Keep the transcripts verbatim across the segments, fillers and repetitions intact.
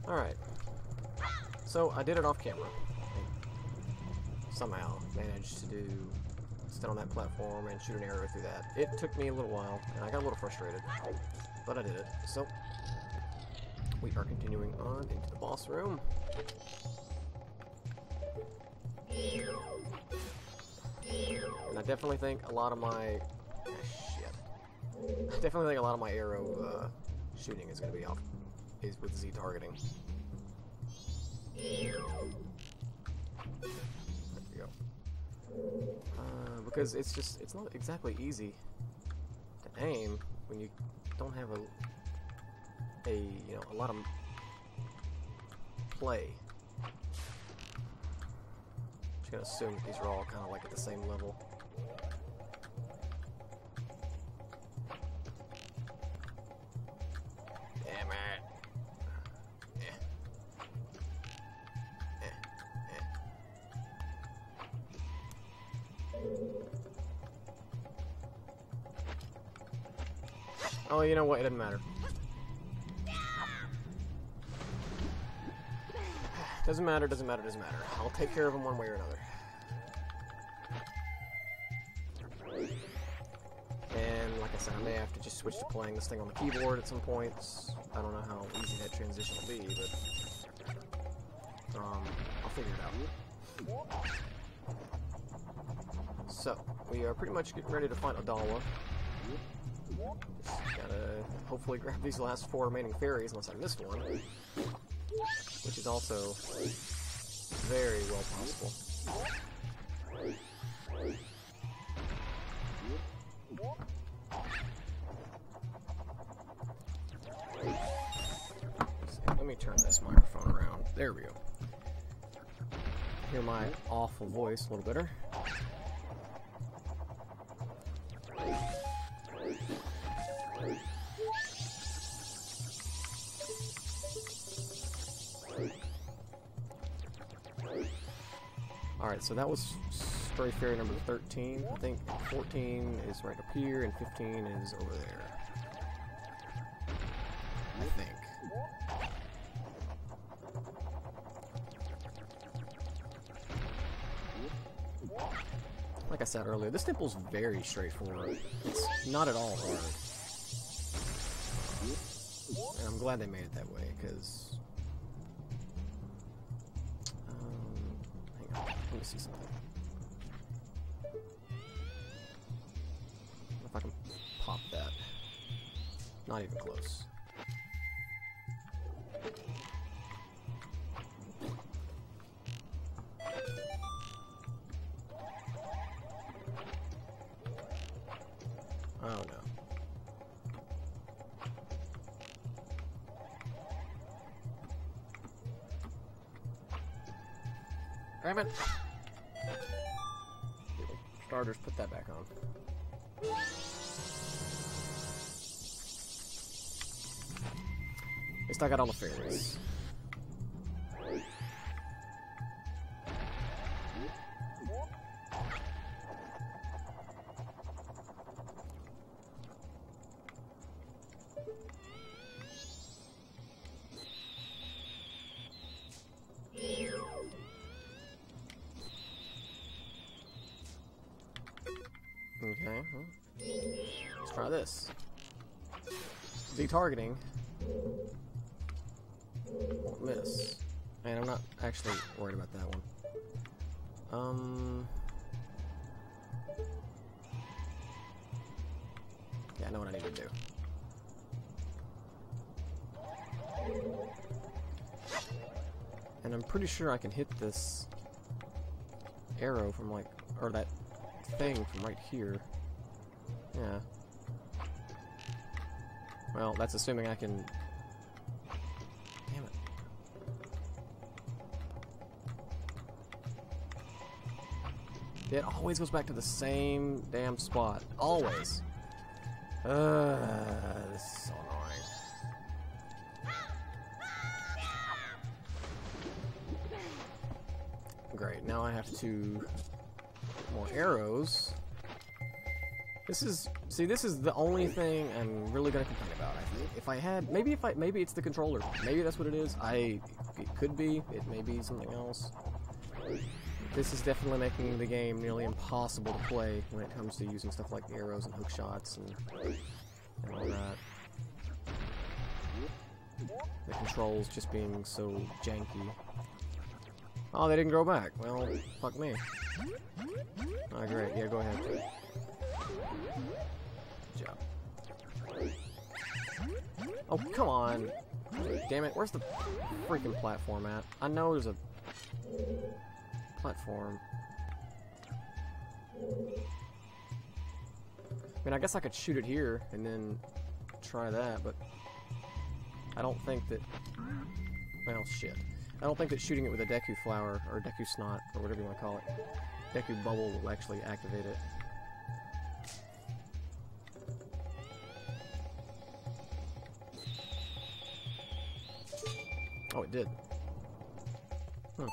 Alright. So, I did it off camera. Somehow managed to do stand on that platform and shoot an arrow through that. It took me a little while, and I got a little frustrated, but I did it. So, we are continuing on into the boss room. And I definitely think a lot of my... Ah, shit. I definitely think a lot of my arrow uh, shooting is going to be off is with Z targeting. There we go. Uh, because it's just, it's not exactly easy to aim when you don't have a, a you know, a lot of play. I'm just gonna assume that these are all kind of like at the same level. Damn it. Eh. Eh. Eh. Oh, you know what? It doesn't matter. Doesn't matter, doesn't matter, doesn't matter. I'll take care of them one way or another. And like I said, I may have to just switch to playing this thing on the keyboard at some points. I don't know how easy that transition will be, but um, I'll figure it out. So, we are pretty much getting ready to fight Odolwa. Just gotta hopefully grab these last four remaining fairies, unless I missed one. Which is also very well possible. Let me turn this microphone around. There we go. Hear my awful voice a little better. Alright, so that was Stray Fairy number thirteen. I think fourteen is right up here, and fifteen is over there. I think. Like I said earlier, this temple's very straightforward. It's not at all hard. And I'm glad they made it that way, because... Let me see something. If I can pop that. Not even close. Oh no. Damn it! Starters, put that back on. At least I got all the fairies. Okay, well, let's try this. Z targeting won't miss. And I'm not actually worried about that one. Um, yeah, I know what I need to do. And I'm pretty sure I can hit this arrow from like, or that thing from right here. Yeah. Well, that's assuming I can... Damn it. It always goes back to the same damn spot. Always. Uh, this is so annoying. Great, now I have to... more arrows. This is See, this is the only thing I'm really gonna complain about. I think if I had, maybe if I, maybe it's the controller. Maybe that's what it is. I, it could be. It may be something else. This is definitely making the game nearly impossible to play when it comes to using stuff like arrows and hook shots and, and all that. The controls just being so janky. Oh, they didn't grow back. Well, fuck me. Oh, great. Yeah, go ahead. Good job. Oh, come on. Damn it. Where's the freaking platform at? I know there's a platform. I mean, I guess I could shoot it here and then try that, but I don't think that... Well, shit. I don't think that shooting it with a Deku flower, or Deku snot, or whatever you want to call it, Deku bubble will actually activate it. Oh, it did. Hmm.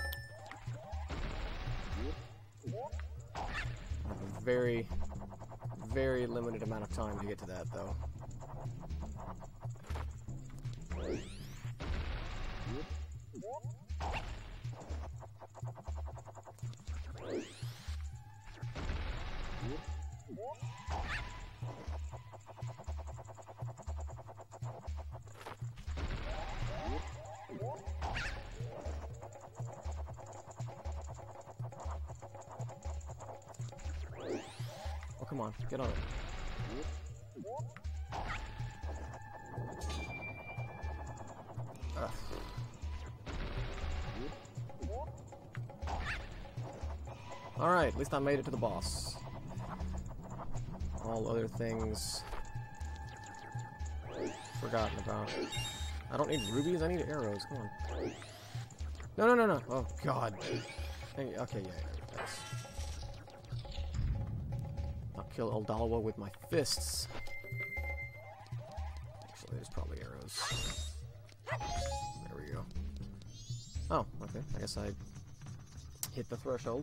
I have a very, very limited amount of time to get to that, though. Oh, come on, get on it. Ugh. Alright, at least I made it to the boss. All other things forgotten about. I don't need rubies, I need arrows, come on. No, no, no, no. Oh, God. Okay, yeah, that's... I'll kill Odalwa with my fists. Actually, there's probably arrows. There we go. Oh, okay. I guess I hit the threshold.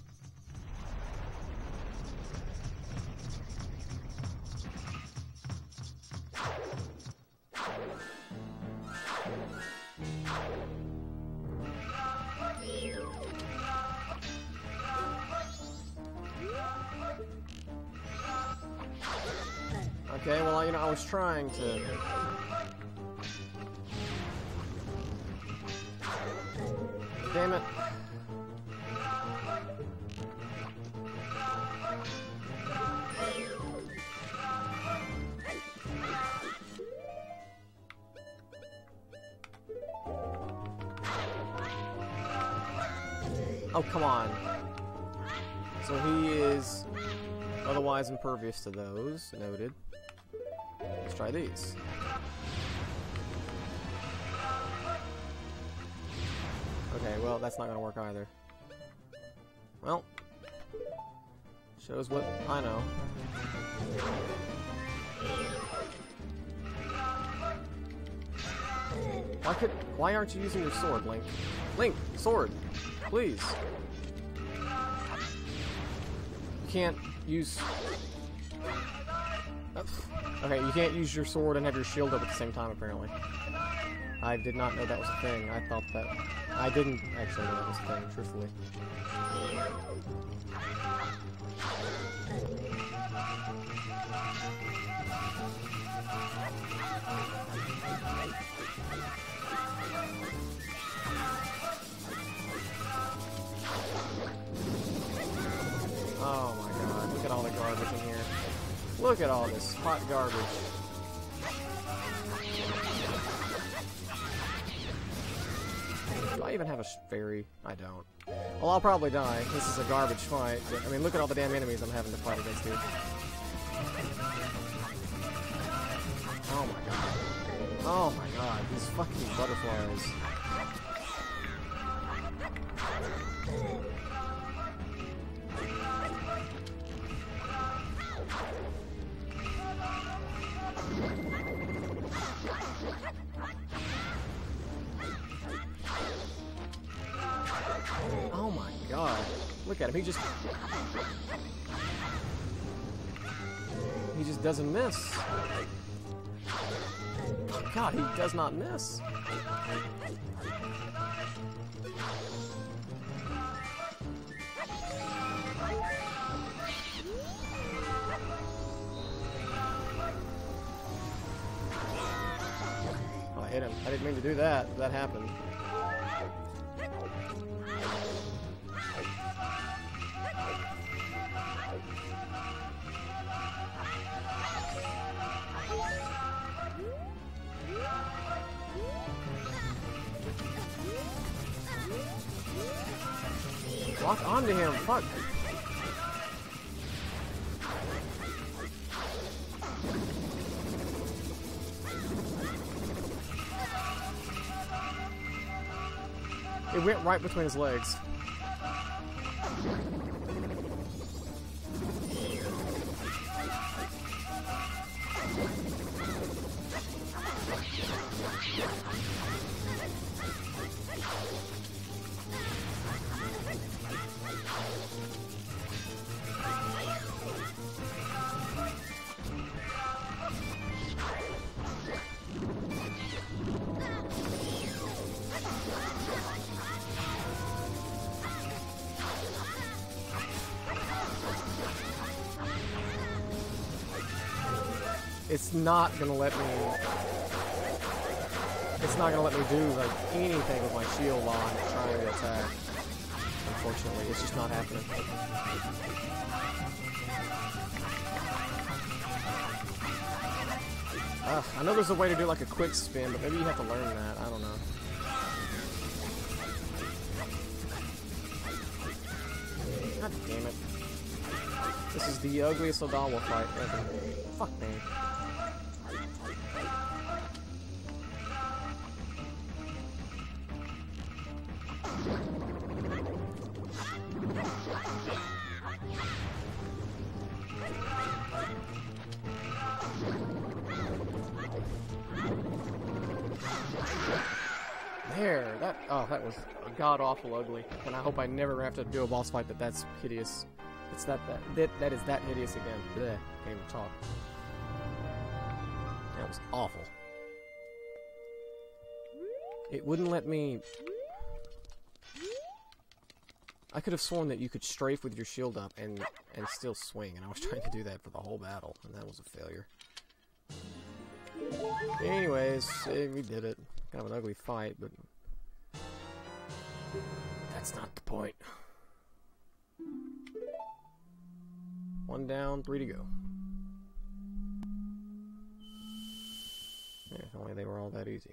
Okay, well, you know, I was trying to... Damn it. Oh, come on. So he is otherwise impervious to those. Noted. Let's try these. Okay, well, that's not gonna work either. Well, shows what I know. Why could, why aren't you using your sword, Link? Link, sword, please. You can't use... Okay, you can't use your sword and have your shield up at the same time, apparently. I did not know that was a thing. I thought that... I didn't actually know that was a thing, truthfully. Oh my god, look at all the garbage in here. Look at all this hot garbage. Do I even have a fairy? I don't. Well, I'll probably die. This is a garbage fight. But, I mean, look at all the damn enemies I'm having to fight against here. Oh my god. Oh my god, these fucking butterflies. Oh my god. Look at him, he just... He just doesn't miss. God, he does not miss. Oh, I hit him. I didn't mean to do that. That happened. Lock onto him, fuck. It went right between his legs. It's not gonna let me. It's not gonna let me do like anything with my shield while I'm trying to attack. Unfortunately, it's just not happening. Uh, I know there's a way to do like a quick spin, but maybe you have to learn that. I don't know. God damn it. This is the ugliest Odawa fight ever. Fuck me. There, that, oh, that was god-awful ugly, and I hope I never have to do a boss fight that that's hideous. It's that, that, that, that is that hideous again. Blech, can't even talk. That was awful. It wouldn't let me... I could have sworn that you could strafe with your shield up and, and still swing, and I was trying to do that for the whole battle, and that was a failure. Anyways, eh, we did it. Kind of an ugly fight, but that's not the point. One down, three to go. Yeah, if only they were all that easy.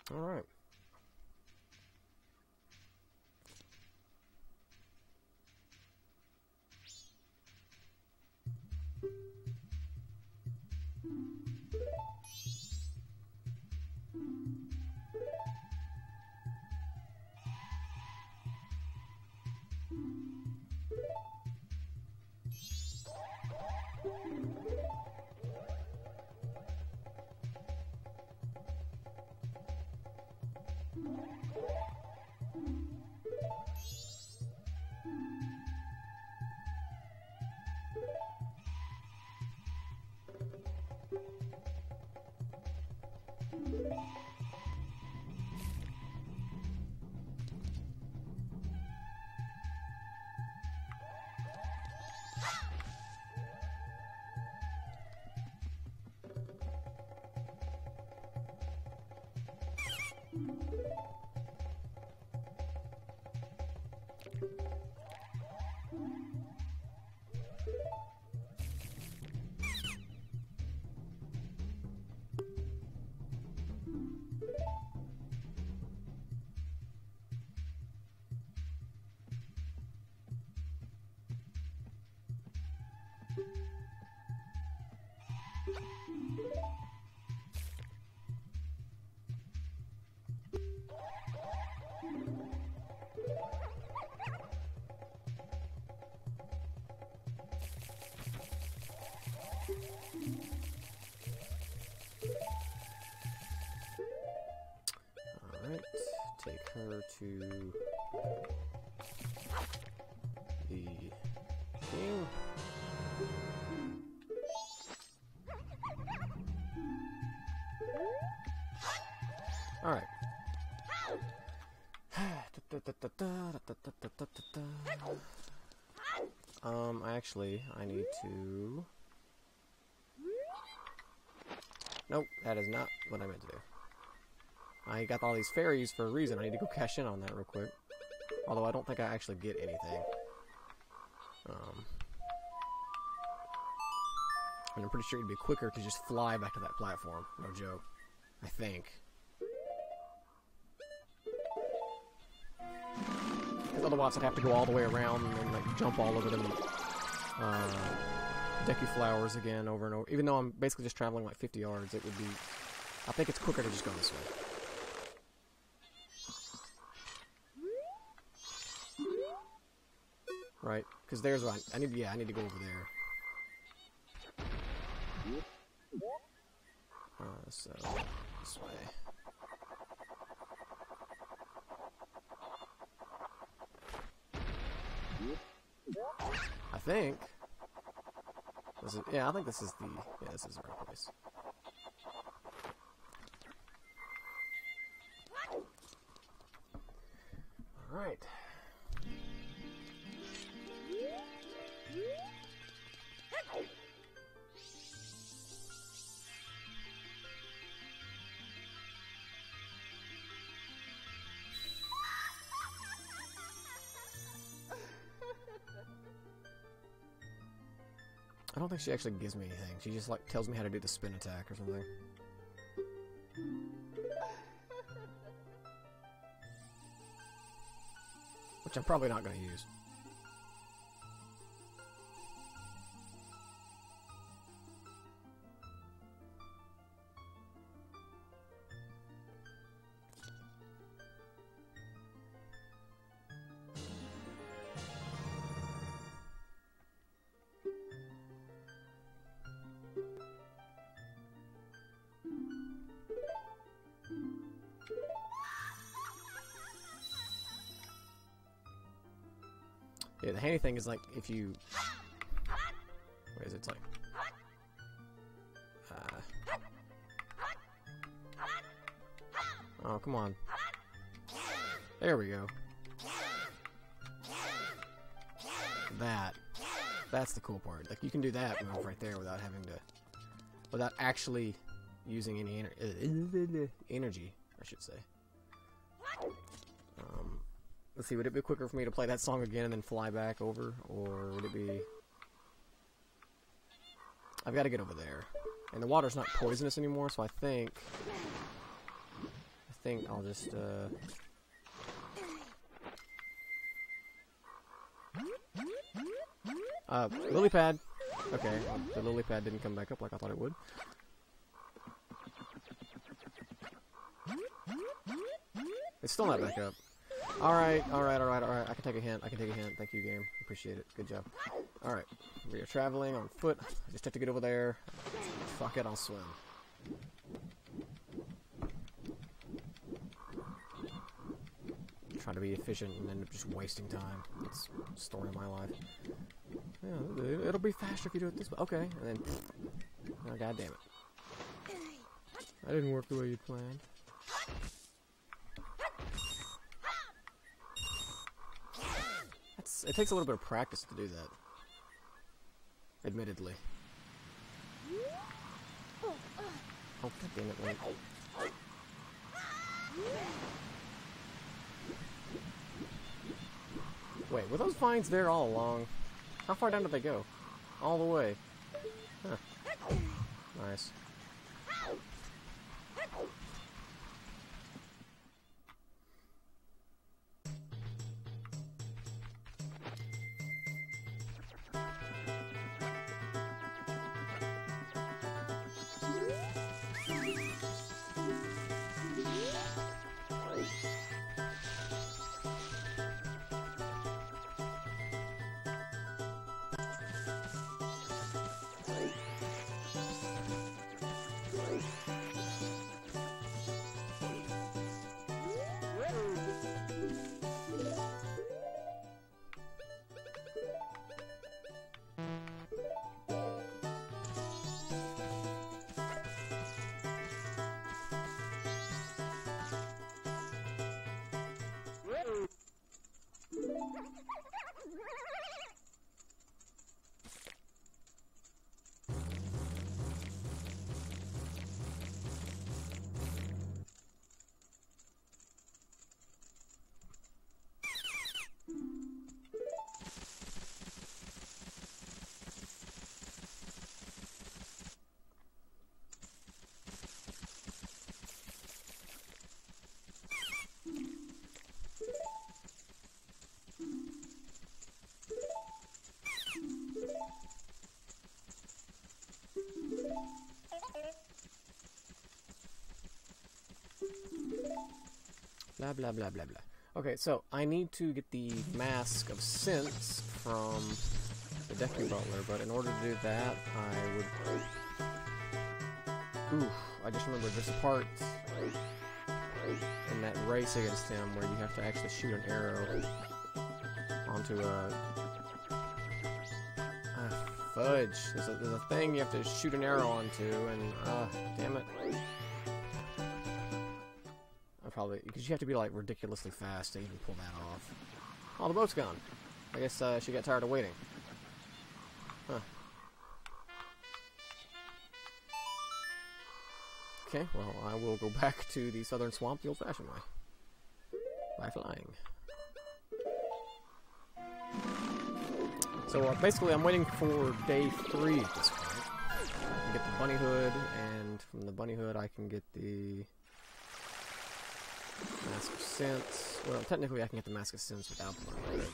Alright. Alright, take her to the king. Alright. Um, actually, I need to... Nope, that is not what I meant to do. I got all these fairies for a reason. I need to go cash in on that real quick. Although I don't think I actually get anything. Um, and I'm pretty sure it'd be quicker to just fly back to that platform. No joke. I think. Because otherwise I'd have to go all the way around and then like jump all over them uh, Deku Flowers again over and over. Even though I'm basically just traveling like fifty yards, it would be... I think it's quicker to just go this way. Right? Because there's what I, I need. Yeah, I need to go over there. Uh, so this way. I think. This is, yeah, I think this is the. Yeah, this is the right place. All right. I don't think she actually gives me anything. She just like tells me how to do the spin attack or something. Which I'm probably not going to use. Yeah, the handy thing is like if you... What is it? It's like... Uh... Oh, come on. There we go. That. That's the cool part. Like, you can do that move right there without having to... Without actually using any ener energy, I should say. Um... Let's see, would it be quicker for me to play that song again and then fly back over? Or would it be... I've got to get over there. And the water's not poisonous anymore, so I think... I think I'll just, uh... Uh, lily pad. Okay, the lily pad didn't come back up like I thought it would. It's still not back up. Alright, alright, alright, alright. I can take a hint. I can take a hint. Thank you, game. Appreciate it. Good job. Alright. We are traveling on foot. I just have to get over there. Fuck it, I'll swim. Try to be efficient and end up just wasting time. That's the story of my life. Yeah, it'll be faster if you do it this way. Okay, and then... Oh, God damn it. That didn't work the way you planned. That's, it takes a little bit of practice to do that. Admittedly. Oh, God damn it, wait. Wait, were those vines there all along? How far down did they go? All the way. Huh. Nice. Blah, blah, blah, blah, blah. Okay, so I need to get the Mask of Sense from the Deku Butler, but in order to do that, I would... Oof, I just remembered there's a part in that race against him where you have to actually shoot an arrow onto a... Ah, fudge. There's a, there's a thing you have to shoot an arrow onto, and... Ah, damn it. Probably, because you have to be like ridiculously fast to even pull that off. Oh, the boat's gone. I guess uh, she got tired of waiting. Huh. Okay, well, I will go back to the southern swamp the old-fashioned way. By flying. So uh, basically, I'm waiting for day three at this point. I can get the bunny hood, and from the bunny hood, I can get the Mask of Sense. Well, technically I can get the Mask of Sense without the bunny hood.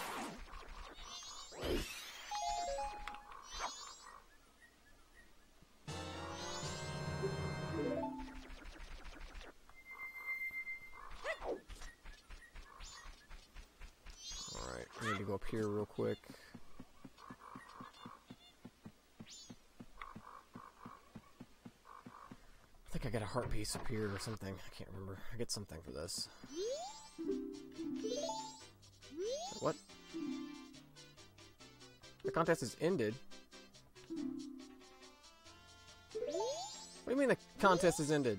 Alright, I need to go up here real quick. I think I got a heart piece up here or something. I can't remember. I get something for this. What? The contest is ended? What do you mean the contest is ended?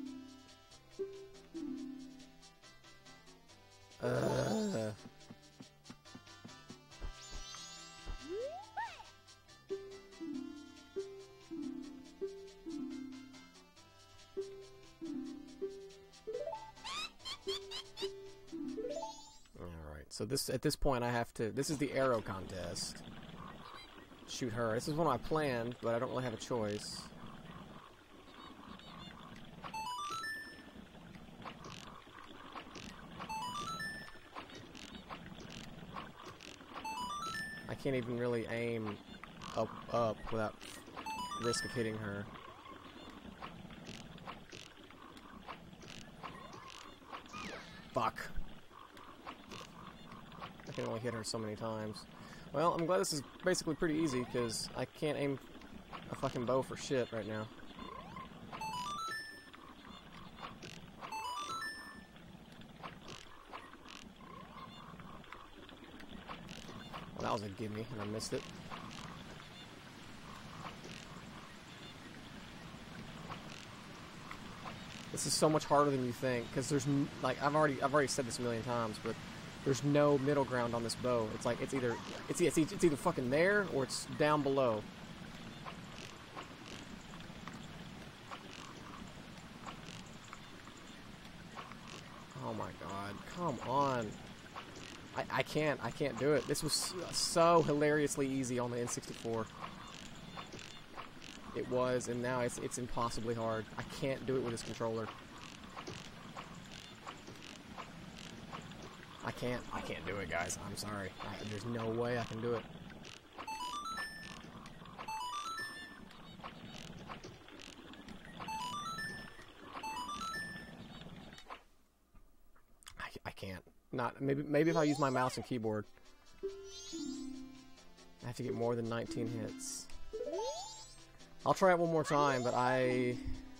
Uh... So this, at this point, I have to... This is the arrow contest. Shoot her. This is one I planned, but I don't really have a choice. can't even really aim up, up without risk of hitting her. Fuck. I can only hit her so many times. Well, I'm glad this is basically pretty easy, because I can't aim a fucking bow for shit right now. Well, that was a gimme, and I missed it. This is so much harder than you think, because there's n like I've already I've already said this a million times, but there's no middle ground on this bow. It's like it's either it's it's, it's either fucking there or it's down below. Oh my god! Come on! I I can't I can't do it. This was so hilariously easy on the N sixty-four. It was, and now it's it's impossibly hard. I can't do it with this controller. I can't. I can't do it, guys. I'm sorry. I, there's no way I can do it. I, I can't. Not maybe maybe if I use my mouse and keyboard. I have to get more than nineteen hits. I'll try it one more time, but I...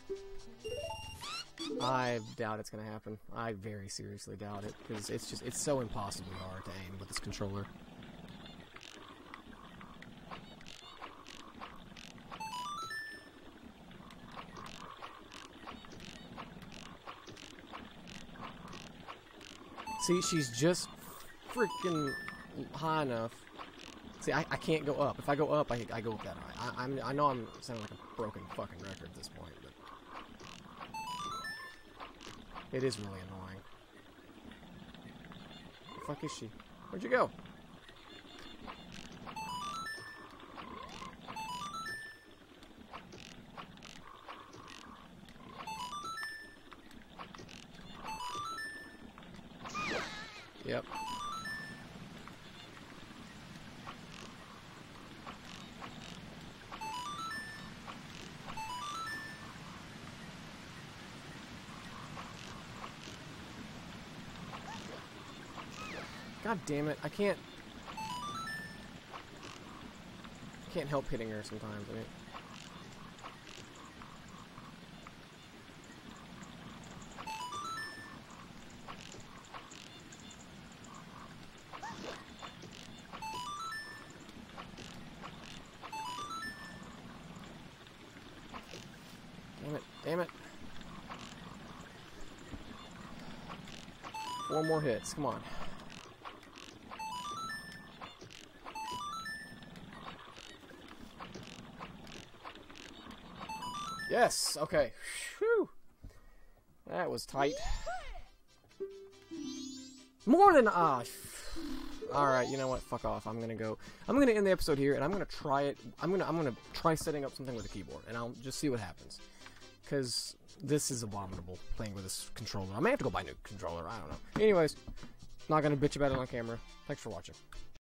I doubt it's gonna happen. I very seriously doubt it, because it's just, it's so impossibly hard to aim with this controller. See, she's just freaking high enough. See, I, I can't go up. If I go up, I, I go up that high. I, I'm, I know I'm sounding like a broken fucking record at this point, but it is really annoying. Where the fuck is she? Where'd you go? Yep. God damn it, I can't... can't help hitting her sometimes, I mean... Damn it, damn it. Four more hits, come on. Yes, okay. Whew. That was tight. More than ah. Alright, you know what? Fuck off. I'm gonna go. I'm gonna end the episode here, and I'm gonna try it. I'm gonna I'm gonna try setting up something with a keyboard, and I'll just see what happens. Cause this is abominable playing with this controller. I may have to go buy a new controller. I don't know. Anyways, not gonna bitch about it on camera. Thanks for watching.